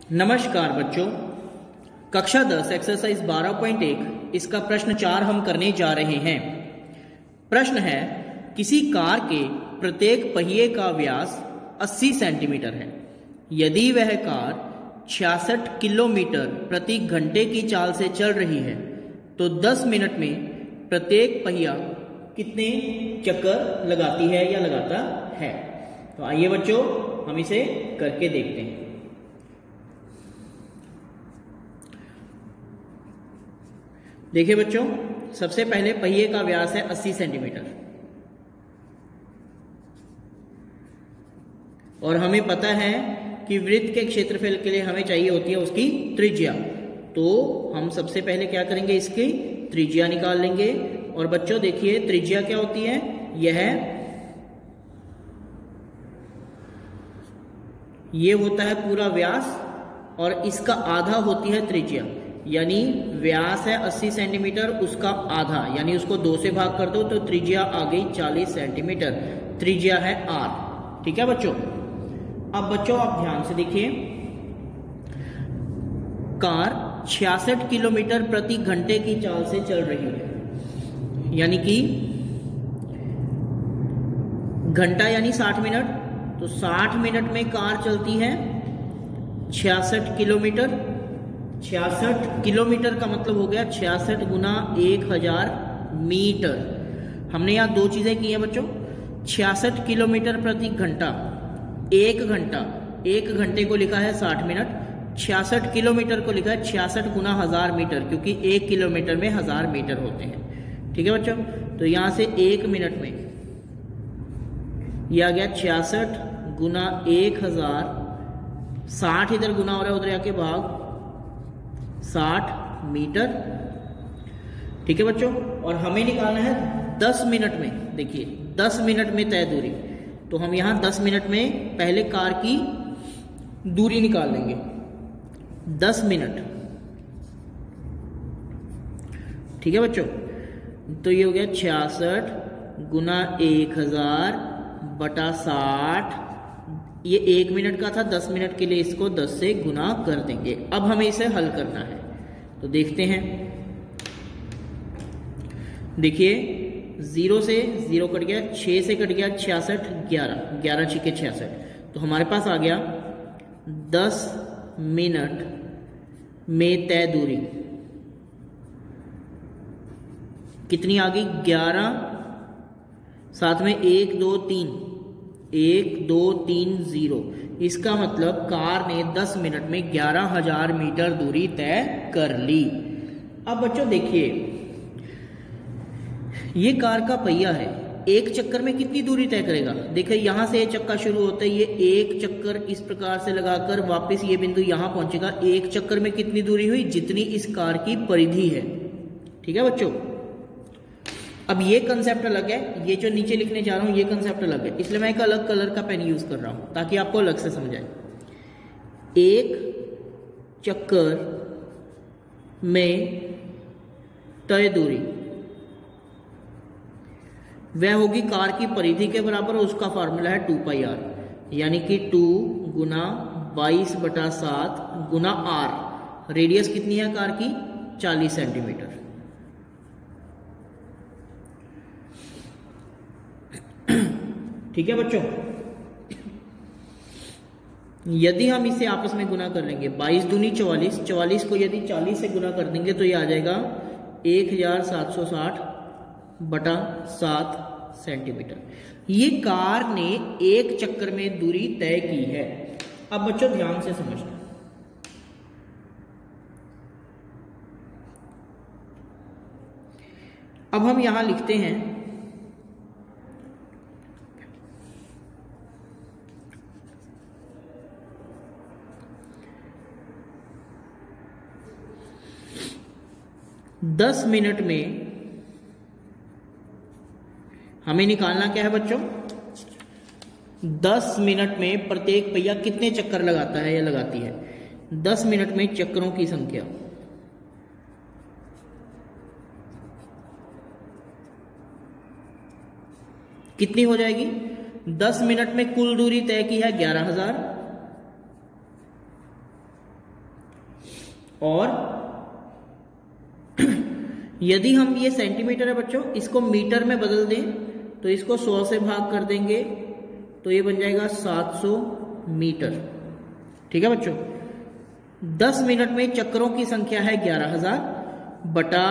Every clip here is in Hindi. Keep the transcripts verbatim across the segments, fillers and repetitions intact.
नमस्कार बच्चों, कक्षा दस एक्सरसाइज बारह पॉइंट एक इसका प्रश्न चार हम करने जा रहे हैं। प्रश्न है, किसी कार के प्रत्येक पहिए का व्यास अस्सी सेंटीमीटर है। यदि वह कार छियासठ किलोमीटर प्रति घंटे की चाल से चल रही है तो दस मिनट में प्रत्येक पहिया कितने चक्कर लगाती है या लगाता है। तो आइए बच्चों, हम इसे करके देखते हैं। देखिए बच्चों, सबसे पहले पहिए का व्यास है अस्सी सेंटीमीटर और हमें पता है कि वृत्त के क्षेत्रफल के लिए हमें चाहिए होती है उसकी त्रिज्या। तो हम सबसे पहले क्या करेंगे, इसकी त्रिज्या निकाल लेंगे। और बच्चों देखिए, त्रिज्या क्या होती है, यह ये होता है पूरा व्यास और इसका आधा होती है त्रिज्या। यानी व्यास है अस्सी सेंटीमीटर, उसका आधा यानी उसको दो से भाग कर दो तो त्रिज्या आ गई चालीस सेंटीमीटर। त्रिज्या है आर। ठीक है बच्चों। अब बच्चों आप ध्यान से देखिए, कार छियासठ किलोमीटर प्रति घंटे की चाल से चल रही है, यानी कि घंटा यानी साठ मिनट, तो साठ मिनट में कार चलती है छियासठ किलोमीटर। छियासठ किलोमीटर का मतलब हो गया छियासठ गुना एक हजार मीटर। हमने यहाँ दो चीजें की हैं बच्चों, छियासठ किलोमीटर प्रति घंटा, एक घंटा, एक घंटे को लिखा है साठ मिनट, छियासठ किलोमीटर को लिखा है छियासठ गुना हजार मीटर, क्योंकि एक किलोमीटर में हजार मीटर होते हैं। ठीक है बच्चों, तो यहां से एक मिनट में यह आ गया छियासठ गुना एक हजार, साठ इधर गुना हो रहा है, उधर आके भाग, साठ मीटर। ठीक है बच्चों, और हमें निकालना है दस मिनट में। देखिए दस मिनट में तय दूरी, तो हम यहां दस मिनट में पहले कार की दूरी निकाल लेंगे। दस मिनट, ठीक है बच्चों, तो ये हो गया छियासठ गुना एक हजार बटा साठ। ये एक मिनट का था, दस मिनट के लिए इसको दस से गुना कर देंगे। अब हमें इसे हल करना है, तो देखते हैं। देखिए जीरो से जीरो कट गया, छह से कट गया छियासठ, ग्यारह, ग्यारह छिके छियासठ, तो हमारे पास आ गया दस मिनट में तय दूरी कितनी आ गई, ग्यारह, साथ में एक दो तीन, एक दो तीन जीरो। इसका मतलब कार ने दस मिनट में ग्यारह हजार मीटर दूरी तय कर ली। अब बच्चों देखिए, ये कार का पहिया है, एक चक्कर में कितनी दूरी तय करेगा। देखिए यहां से ये चक्का शुरू होता है, ये एक चक्कर इस प्रकार से लगाकर वापस ये बिंदु यहां पहुंचेगा। एक चक्कर में कितनी दूरी हुई, जितनी इस कार की परिधि है। ठीक है बच्चों, अब ये कंसेप्ट अलग है, ये जो नीचे लिखने जा रहा हूं ये कंसेप्ट अलग है, इसलिए मैं एक अलग कलर का पेन यूज कर रहा हूं ताकि आपको अलग से समझ आए। एक चक्कर में तय दूरी वह होगी कार की परिधि के बराबर, और उसका फार्मूला है टू पाई आर, यानी कि टू गुना बाईस बटा सात गुना आर। रेडियस कितनी है कार की, चालीस सेंटीमीटर। ठीक है बच्चों, यदि हम इसे आपस में गुना कर लेंगे, बाईस दूनी चौवालीस, चौवालीस को यदि चालीस से गुना कर देंगे तो ये आ जाएगा एक हजार सात सौ साठ बटा सात सेंटीमीटर। ये कार ने एक चक्कर में दूरी तय की है। अब बच्चों ध्यान से समझना, अब हम यहां लिखते हैं दस मिनट में हमें निकालना क्या है बच्चों, दस मिनट में प्रत्येक पहिया कितने चक्कर लगाता है या लगाती है। दस मिनट में चक्करों की संख्या कितनी हो जाएगी, दस मिनट में कुल दूरी तय की है ग्यारह हजार, और यदि हम ये सेंटीमीटर है बच्चों, इसको मीटर में बदल दें तो इसको सौ से भाग कर देंगे तो ये बन जाएगा सात सौ मीटर। ठीक है बच्चों, दस मिनट में चक्रों की संख्या है ग्यारह हजार बटा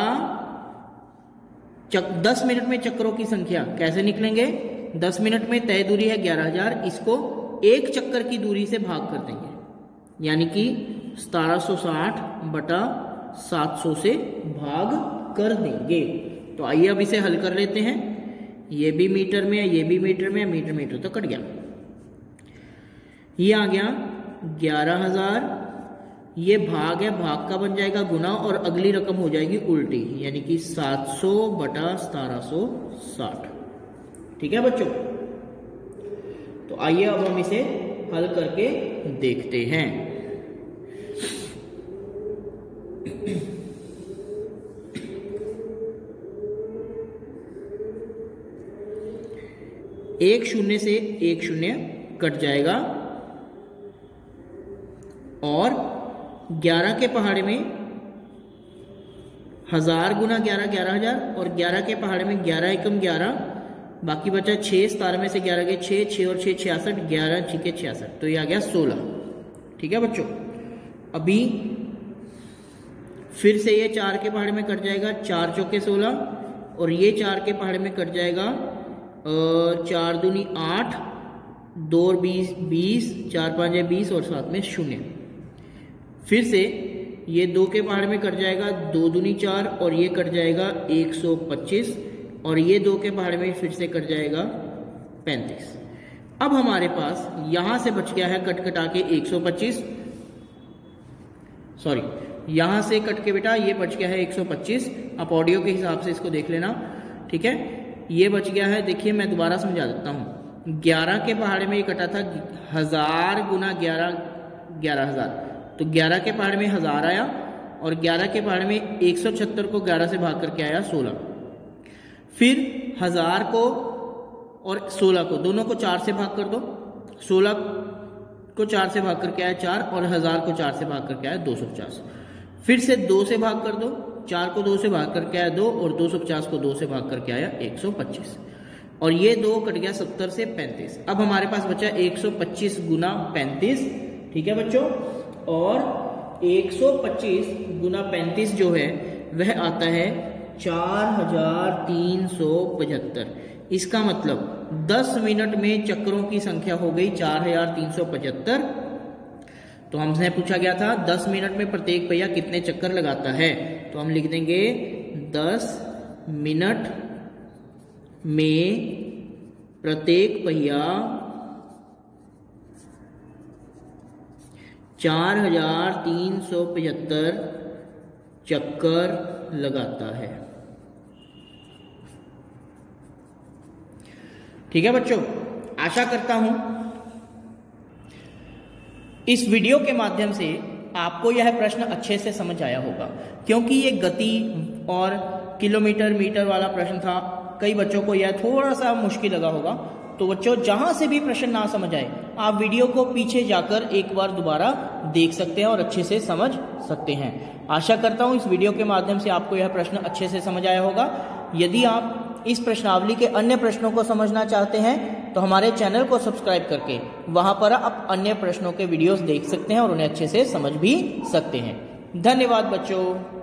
चक, दस मिनट में चक्रों की संख्या कैसे निकलेंगे, दस मिनट में तय दूरी है ग्यारह हजार, इसको एक चक्कर की दूरी से भाग कर देंगे यानी कि सतारह सौ साठ बटा सात सौ से भाग कर देंगे। तो आइए अब इसे हल कर लेते हैं। ये भी मीटर में है, ये भी मीटर में है, मीटर मीटर तो कट गया। ये आ गया ग्यारह हजार, ये भाग है, भाग का बन जाएगा गुना और अगली रकम हो जाएगी उल्टी यानी कि सात सौ बटा सतारह सौ साठ। ठीक है बच्चों, तो आइए अब हम इसे हल करके देखते हैं। एक शून्य से एक शून्य कट जाएगा और ग्यारह के पहाड़े में हजार गुना ग्यारह ग्यारह हजार और ग्यारह के पहाड़े में ग्यारह एकम ग्यारह, बाकी बचा छह, सतारह में से ग्यारह गए छह, छह और छह छियासठ, ग्यारह छीके छियासठ, तो ये आ गया सोलह। ठीक है बच्चों, अभी फिर से ये चार के पहाड़े में कट जाएगा, चार चौके सोलह और ये चार के पहाड़े में कट जाएगा चार दूनी आठ, दो और बीस बीस, चार पाँच है बीस और सात में शून्य। फिर से ये दो के पहाड़ में कट जाएगा, दो दूनी चार और ये कट जाएगा एक सौ पच्चीस और ये दो के पहाड़ में फिर से कट जाएगा पैंतीस। अब हमारे पास यहां से बच गया है कट कटा के एक सौ पच्चीस, सॉरी यहां से कट के बेटा ये बच गया है एक सौ पच्चीस। आप ऑडियो के हिसाब से इसको देख लेना। ठीक है, ये बच गया है, देखिए मैं दोबारा समझा देता हूं। ग्यारह के पहाड़े में ये कटा था हजार गुना ग्यारह ग्यारह हजार, तो ग्यारह के पहाड़ में हजार आया और ग्यारह के पहाड़ में एक सौ छहत्तर को ग्यारह से भाग करके आया सोलह। फिर हजार को और सोलह को दोनों को चार से भाग कर दो, सोलह को चार से भाग करके आया चार और हजार को चार से भाग करके आया दो सौ पचास। फिर से दो से भाग कर दो, चार को दो से भाग करके आया दो और दो सौ पचास को दो से भाग करके आया एक सौ पच्चीस और ये दो कट गया सत्तर से पैंतीस। अब हमारे पास बचा एक सौ पच्चीस गुना पैंतीस। ठीक है बच्चों, और एक सौ पच्चीस गुना पैंतीस जो है वह आता है चार हजार तीन सौ पचहत्तर। इसका मतलब दस मिनट में चक्रों की संख्या हो गई चार हजार तीन सौ पचहत्तर। तो हमसे पूछा गया था दस मिनट में प्रत्येक पहिया कितने चक्कर लगाता है, तो हम लिख देंगे दस मिनट में प्रत्येक पहिया चार हजार तीन सौ पचहत्तर चक्कर लगाता है। ठीक है बच्चों, आशा करता हूं इस वीडियो के माध्यम से आपको यह प्रश्न अच्छे से समझ आया होगा, क्योंकि ये गति और किलोमीटर मीटर वाला प्रश्न था। कई बच्चों को यह थोड़ा सा मुश्किल लगा होगा। तो बच्चों, जहां से भी प्रश्न ना समझ आए आप वीडियो को पीछे जाकर एक बार दोबारा देख सकते हैं और अच्छे से समझ सकते हैं। आशा करता हूं इस वीडियो के माध्यम से आपको यह प्रश्न अच्छे से समझ आया होगा। यदि आप इस प्रश्नावली के अन्य प्रश्नों को समझना चाहते हैं तो हमारे चैनल को सब्सक्राइब करके वहां पर आप अन्य प्रश्नों के वीडियोस देख सकते हैं और उन्हें अच्छे से समझ भी सकते हैं। धन्यवाद बच्चों।